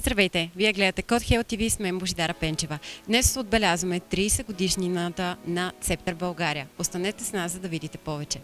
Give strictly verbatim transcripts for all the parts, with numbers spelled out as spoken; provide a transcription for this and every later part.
Здравейте! Вие гледате Код Хелт ти ви с мен Божидара Пенчева. Днес отбелязваме трийсет годишнината на Цептър България. Останете с нас, за да видите повече.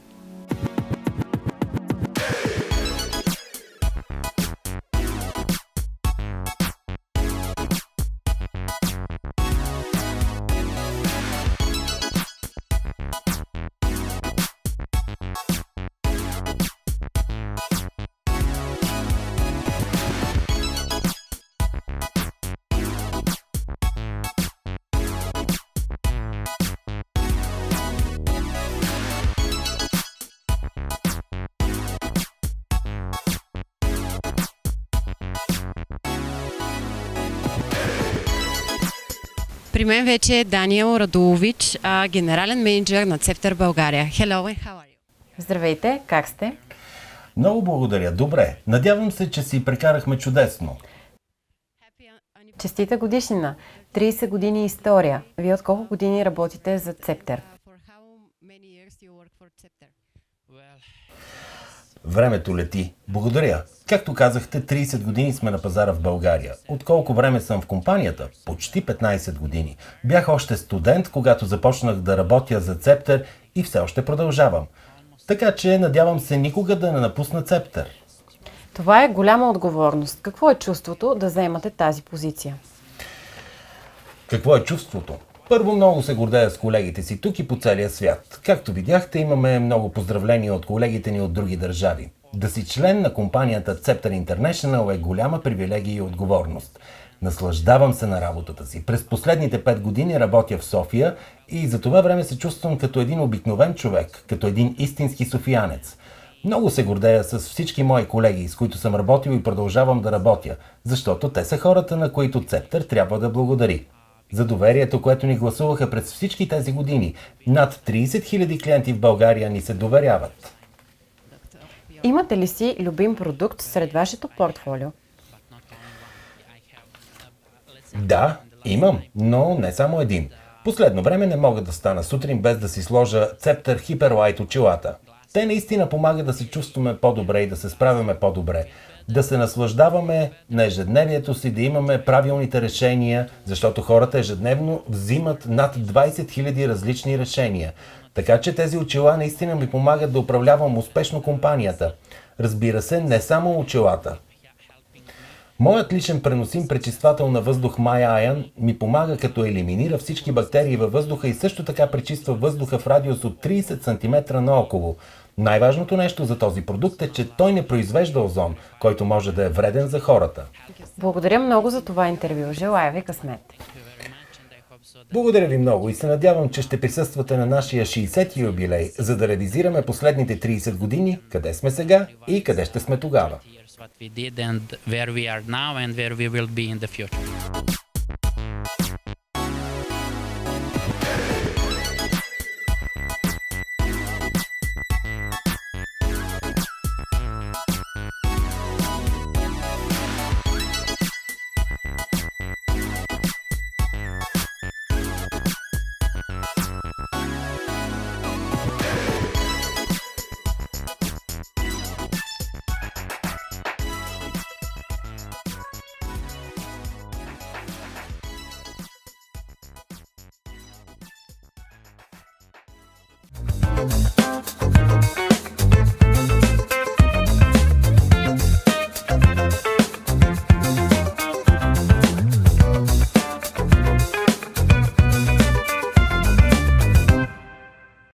При мен вече е Даниел Радулович, генерален менеджер на Цептър България. Hello and how are you? Здравейте, как сте? Много благодаря, добре. Надявам се, че си прекарахме чудесно. Честита годишнина! трийсет години история. Вие от колко години работите за Цептър? Времето лети. Благодаря. Както казахте, трийсет години сме на пазара в България. От колко време съм в компанията? Почти петнайсет години. Бях още студент, когато започнах да работя за Цептър и все още продължавам. Така че надявам се никога да не напусна Цептър. Това е голяма отговорност. Какво е чувството да заемате тази позиция? Какво е чувството? Първо, много се гордея с колегите си тук и по целия свят. Както видяхте, имаме много поздравления от колегите ни от други държави. Да си член на компанията Цептър International е голяма привилегия и отговорност. Наслаждавам се на работата си. През последните пет години работя в София и за това време се чувствам като един обикновен човек, като един истински софиянец. Много се гордея с всички мои колеги, с които съм работил и продължавам да работя, защото те са хората, на които Цептър трябва да благодари. За доверието, което ни гласуваха през всички тези години. Над трийсет хиляди клиенти в България ни се доверяват. Имате ли си любим продукт сред вашето портфолио? Да, имам, но не само един. Последно време не мога да стана сутрин без да си сложа Цептър Hyperlight очилата. Те наистина помагат да се чувстваме по-добре и да се справяме по-добре. Да се наслаждаваме на ежедневието си, да имаме правилните решения, защото хората ежедневно взимат над двайсет хиляди различни решения. Така че тези очила наистина ми помагат да управлявам успешно компанията. Разбира се, не само очилата. Моят личен преносим пречиствател на въздух MyIon ми помага, като елиминира всички бактерии във въздуха и също така пречиства въздуха в радиус от трийсет сантиметра наоколо. Най-важното нещо за този продукт е, че той не произвежда озон, който може да е вреден за хората. Благодаря много за това интервю. Желая ви късмет. Благодаря ви много и се надявам, че ще присъствате на нашия шейсети юбилей, за да реализираме последните трийсет години, къде сме сега и къде ще сме тогава.